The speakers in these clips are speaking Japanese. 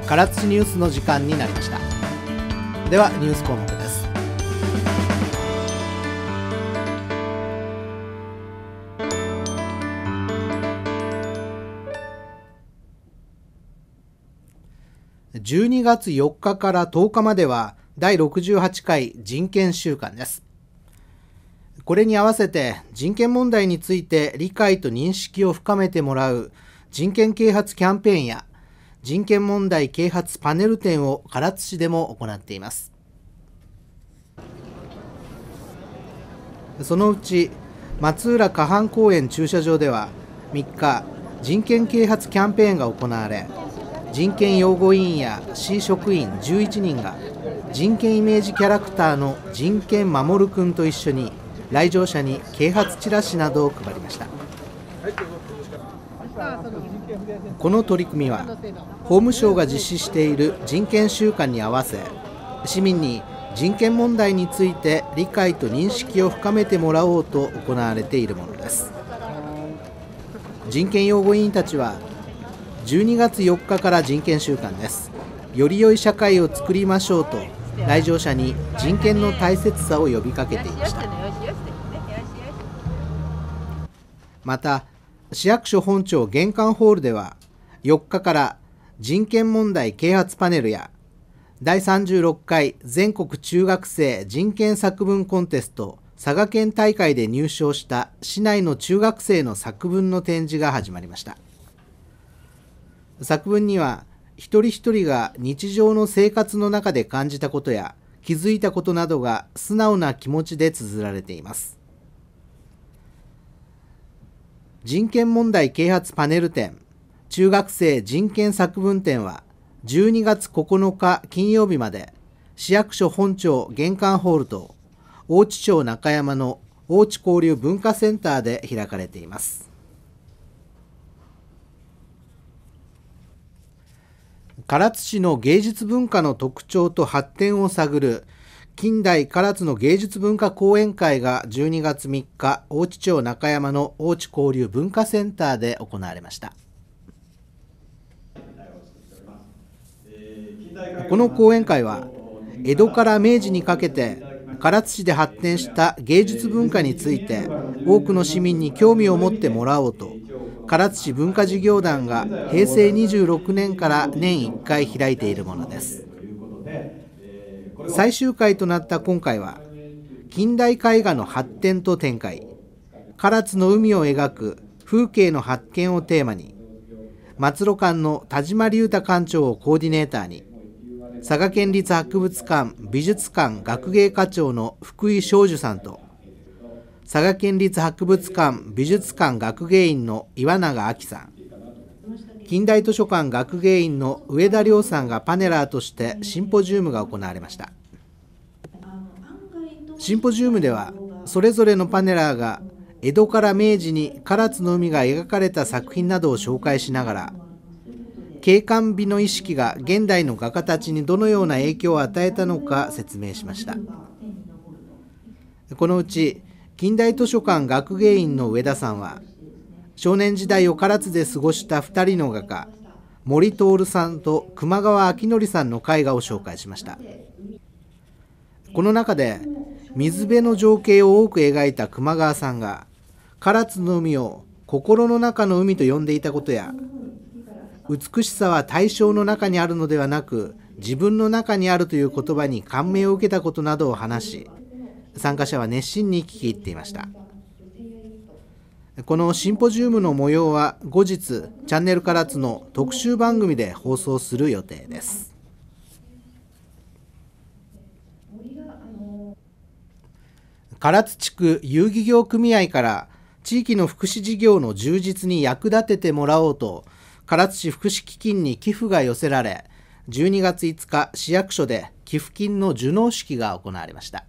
唐津ニュースの時間になりました。ではニュース項目です。12月4日から10日までは第68回人権週間です。これに合わせて人権問題について理解と認識を深めてもらう人権啓発キャンペーンや人権問題啓発パネル展を唐津市でも行っています。そのうち松浦河畔公園駐車場では3日人権啓発キャンペーンが行われ、人権擁護委員や市職員11人が人権イメージキャラクターの人権守くんと一緒に来場者に啓発チラシなどを配りました。この取り組みは法務省が実施している人権週間に合わせ、市民に人権問題について理解と認識を深めてもらおうと行われているものです。人権擁護委員たちは12月4日から人権週間です。より良い社会を作りましょうと来場者に人権の大切さを呼びかけていました。また市役所本庁玄関ホールでは4日から人権問題啓発パネルや第36回全国中学生人権作文コンテスト佐賀県大会で入賞した市内の中学生の作文の展示が始まりました。作文には一人一人が日常の生活の中で感じたことや気づいたことなどが素直な気持ちで綴られています。人権問題啓発パネル展中学生人権作文展は12月9日金曜日まで市役所本庁玄関ホールと大地町中山の大地交流文化センターで開かれています。唐津市の芸術文化の特徴と発展を探る近代唐津の芸術文化講演会が12月3日大地町中山の大地交流文化センターで行われました。この講演会は江戸から明治にかけて唐津市で発展した芸術文化について多くの市民に興味を持ってもらおうと唐津市文化事業団が平成26年から年1回開いているものです。最終回となった今回は近代絵画の発展と展開、唐津の海を描く風景の発見をテーマに松路館の田島隆太館長をコーディネーターに佐賀県立博物館美術館学芸課長の福井昌寿さんと佐賀県立博物館美術館学芸員の岩永明さん、近代図書館学芸員の上田亮さんがパネラーとしてシンポジウムが行われました。シンポジウムではそれぞれのパネラーが江戸から明治に唐津の海が描かれた作品などを紹介しながら景観美の意識が現代の画家たちにどのような影響を与えたのか説明しました。このうち近代図書館学芸員の上田さんは少年時代を唐津で過ごした2人の画家森徹さんと熊川明則さんの絵画を紹介しました。この中で水辺の情景を多く描いた熊川さんが唐津の海を心の中の海と呼んでいたことや、美しさは対象の中にあるのではなく自分の中にあるという言葉に感銘を受けたことなどを話し、参加者は熱心に聞き入っていました。このシンポジウムの模様は後日チャンネル唐津の特集番組で放送する予定です。唐津地区遊戯業組合から地域の福祉事業の充実に役立ててもらおうと唐津市福祉基金に寄付が寄せられ、12月5日市役所で寄付金の受納式が行われました。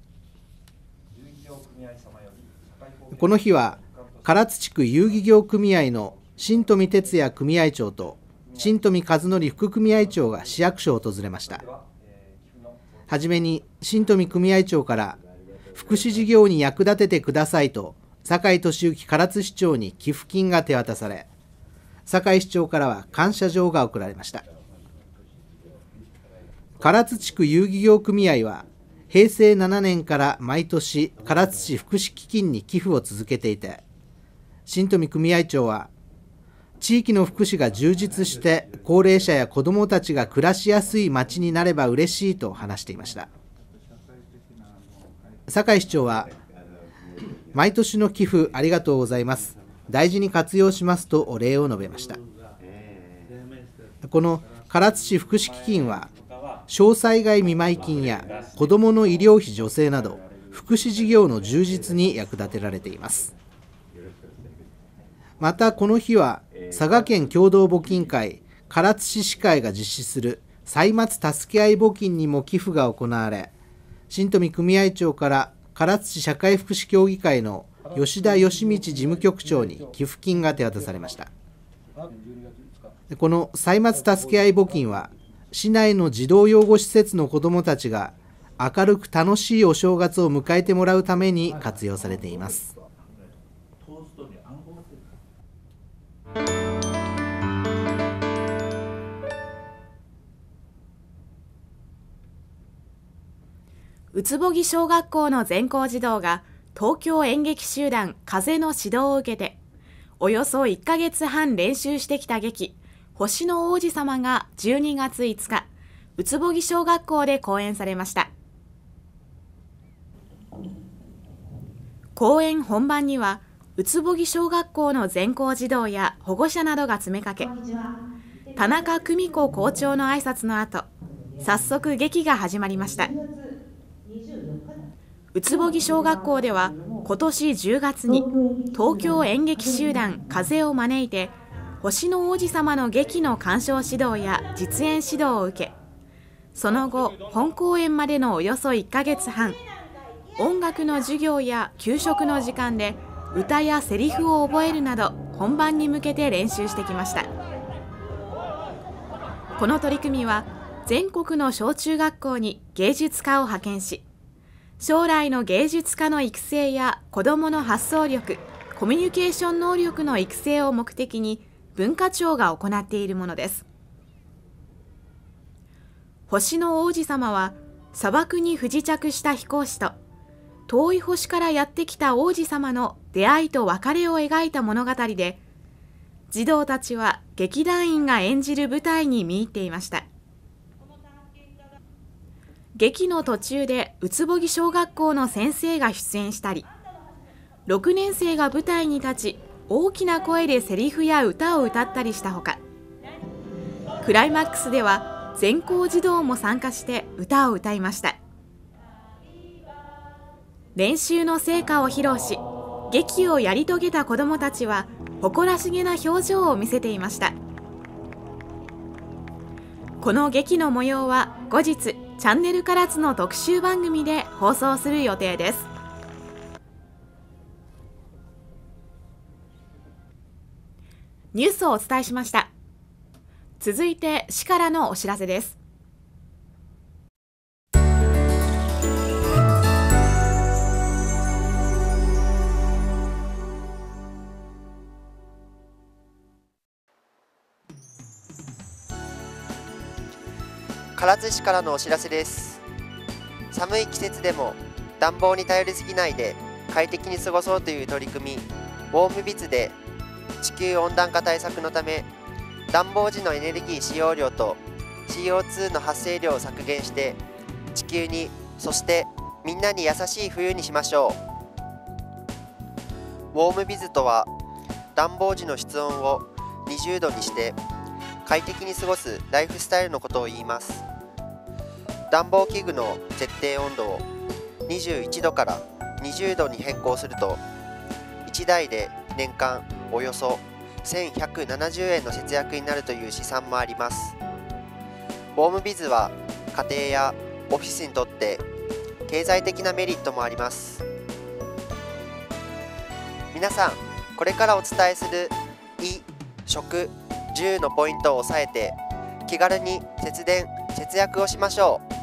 この日は唐津地区遊戯業組合の新富哲也組合長と新富和則副組合長が市役所を訪れました。はじめに新富組合長から福祉事業に役立ててくださいと酒井俊之唐津市長に寄付金が手渡され、酒井市長からは感謝状が贈られました。 唐津地区遊戯業組合は平成7年から毎年唐津市福祉基金に寄付を続けていて、新富組合長は地域の福祉が充実して高齢者や子どもたちが暮らしやすい町になれば嬉しいと話していました。酒井市長は、毎年の寄付ありがとうございます、大事に活用しますとお礼を述べました。この唐津市福祉基金は小災害見舞金や子どもの医療費助成など福祉事業の充実に役立てられています。またこの日は佐賀県共同募金会唐津市市会が実施する歳末助け合い募金にも寄付が行われ、新富組合長から唐津市社会福祉協議会の吉田義道事務局長に寄付金が手渡されました。この歳末助け合い募金は市内の児童養護施設の子どもたちが明るく楽しいお正月を迎えてもらうために活用されています。 宇津穂木小学校の全校児童が東京演劇集団風の指導を受けておよそ1ヶ月半練習してきた劇星の王子様が12月5日宇津穂木小学校で公演されました。公演本番には宇津穂木小学校の全校児童や保護者などが詰めかけ、田中久美子校長の挨拶の後、早速劇が始まりました。宇津穂木小学校では今年10月に東京演劇集団風を招いて星の王子様の劇の鑑賞指導や実演指導を受け、その後本公演までのおよそ1ヶ月半、音楽の授業や給食の時間で歌やセリフを覚えるなど本番に向けて練習してきました。この取り組みは全国の小中学校に芸術家を派遣し、将来の芸術家の育成や子どもの発想力、コミュニケーション能力の育成を目的に文化庁が行っているものです。星の王子様は砂漠に不時着した飛行士と遠い星からやってきた王子様の出会いと別れを描いた物語で、児童たちは劇団員が演じる舞台に見入っていました。劇の途中で宇津穂木小学校の先生が出演したり、6年生が舞台に立ち大きな声でセリフや歌を歌ったりしたほか、クライマックスでは全校児童も参加して歌を歌いました。練習の成果を披露し、劇をやり遂げた子どもたちは誇らしげな表情を見せていました。この劇の模様は後日チャンネル唐津の特集番組で放送する予定です。ニュースをお伝えしました。続いて市からのお知らせです。 唐津市からのお知らせです。寒い季節でも暖房に頼りすぎないで快適に過ごそうという取り組み、ウォームビズで地球温暖化対策のため暖房時のエネルギー使用量と CO2 の発生量を削減して地球に、そしてみんなに優しい冬にしましょう。ウォームビズとは暖房時の室温を20度にして快適に過ごすライフスタイルのことを言います。暖房器具の設定温度を21度から20度に変更すると1台で年間およそ1170円の節約になるという試算もあります。ウォームビズは家庭やオフィスにとって経済的なメリットもあります。皆さん、これからお伝えする衣、食、住のポイントを押さえて気軽に節電・節約をしましょう。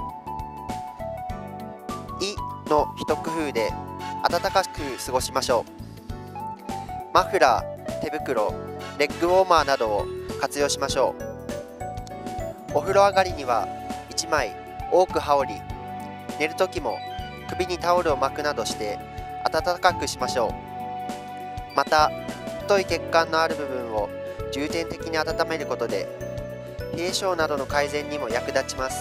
衣の一工夫で暖かく過ごしましょう。マフラー、手袋、レッグウォーマーなどを活用しましょう。お風呂上がりには1 1枚多く羽織り、寝るときも首にタオルを巻くなどして暖かくしましょう。また、太い血管のある部分を重点的に温めることで冷え性などの改善にも役立ちます。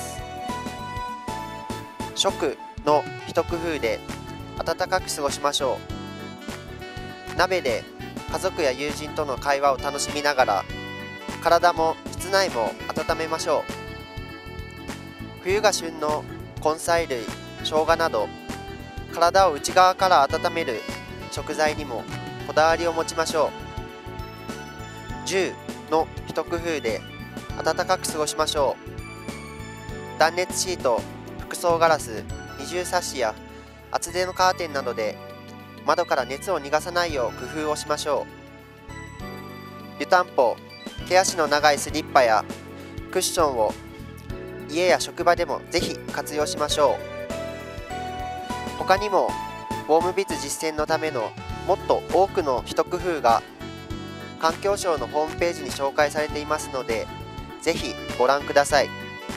食の一工夫で暖かく過ごしましょう。鍋で家族や友人との会話を楽しみながら、体も室内も温めましょう。冬が旬の根菜類、生姜など体を内側から温める食材にもこだわりを持ちましょう。10の一工夫で暖かく過ごしましょう。断熱シート、服装ガラス、二重サッシや厚手のカーテンなどで窓から熱を逃がさないよう工夫をしましょう。湯たんぽ、毛足の長いスリッパやクッションを家や職場でもぜひ活用しましょう。他にもウォームビズ実践のためのもっと多くの一工夫が環境省のホームページに紹介されていますので、ぜひご覧ください。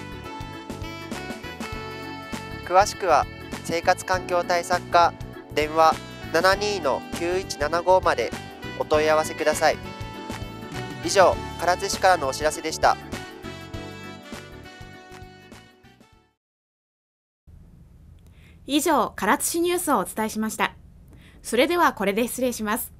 詳しくは生活環境対策課電話 72-9175 までお問い合わせください。以上、唐津市からのお知らせでした。 以上、唐津市ニュースをお伝えしました。それではこれで失礼します。